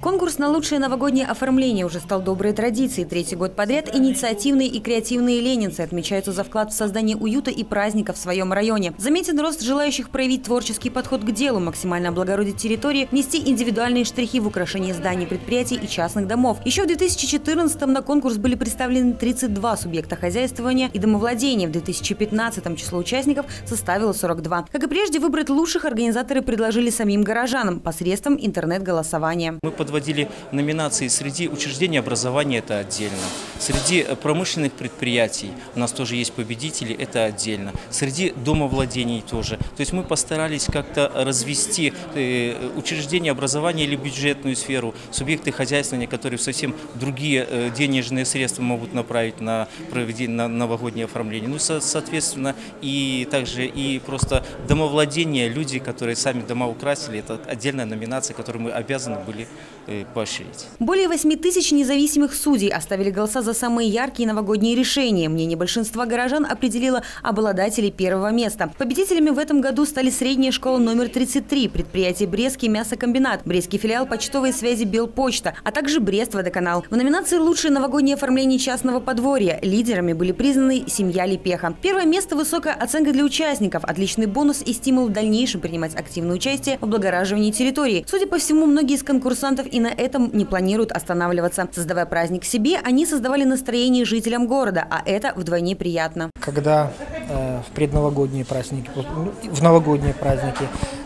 Конкурс на лучшее новогоднее оформление уже стал доброй традицией. Третий год подряд инициативные и креативные ленинцы отмечаются за вклад в создание уюта и праздника в своем районе. Заметен рост желающих проявить творческий подход к делу, максимально облагородить территории, внести индивидуальные штрихи в украшение зданий, предприятий и частных домов. Еще в 2014-м на конкурс были представлены 32 субъекта хозяйствования и домовладения. В 2015-м число участников составило 42. Как и прежде, выбрать лучших организаторы предложили самим горожанам посредством интернет-голосования. Мы подводили номинации среди учреждений образования, это отдельно. Среди промышленных предприятий у нас тоже есть победители, это отдельно. Среди домовладений тоже. То есть мы постарались как-то развести учреждения образования или бюджетную сферу, субъекты хозяйствования, которые совсем другие денежные средства могут направить на проведение на новогоднее оформление. Ну, соответственно, и также и просто домовладение, люди, которые сами дома украсили, это отдельная номинация, которую мы обязаны были поощрить. Более 8 тысяч независимых судей оставили голоса за самые яркие новогодние решения. Мнение большинства горожан определило обладателей первого места. Победителями в этом году стали средняя школа номер 33, предприятие Брестский мясокомбинат, Брестский филиал почтовой связи Белпочта, а также Брест-водоканал. В номинации «Лучшее новогоднее оформление частного подворья» лидерами были признаны семья Лепеха. Первое место – высокая оценка для участников, отличный бонус и стимул в дальнейшем принимать активное участие в облагораживании территории. Судя по всему, многие из конкурсантов и на этом не планируют останавливаться. Создавая праздник себе, они создавали настроение жителям города, а это вдвойне приятно. Когда в предновогодние праздники, в новогодние праздники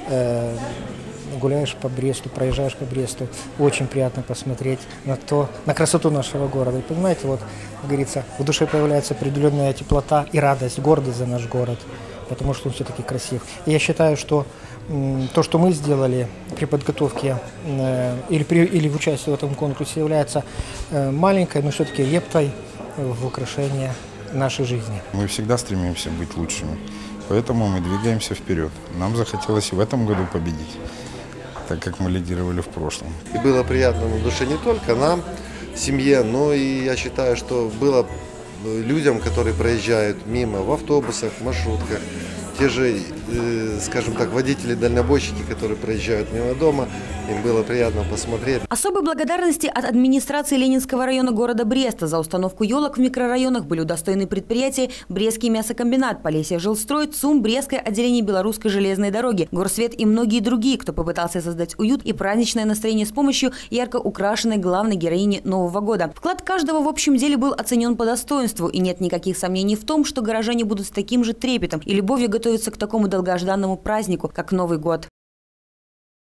гуляешь по Бресту, проезжаешь по Бресту, очень приятно посмотреть на красоту нашего города. И понимаете, вот, как говорится, в душе появляется определенная теплота и радость, гордость за наш город, потому что он все-таки красив. И я считаю, что то, что мы сделали при подготовке или в участии в этом конкурсе, является маленькой, но все-таки лептой в украшение нашей жизни. Мы всегда стремимся быть лучшими, поэтому мы двигаемся вперед. Нам захотелось и в этом году победить, так как мы лидировали в прошлом. И было приятно на душе не только нам, семье, но и я считаю, что было людям, которые проезжают мимо в автобусах, в маршрутках, те же, скажем так, водители-дальнобойщики, которые проезжают мимо дома, им было приятно посмотреть. Особой благодарности от администрации Ленинского района города Бреста за установку елок в микрорайонах были удостоены предприятия Брестский мясокомбинат, Полесье жилстрой, ЦУМ, Брестское отделение Белорусской железной дороги, Горсвет и многие другие, кто попытался создать уют и праздничное настроение с помощью ярко украшенной главной героини Нового года. Вклад каждого в общем деле был оценен по достоинству, и нет никаких сомнений в том, что горожане будут с таким же трепетом и любовью готовиться к такому долгожданному празднику, как Новый год.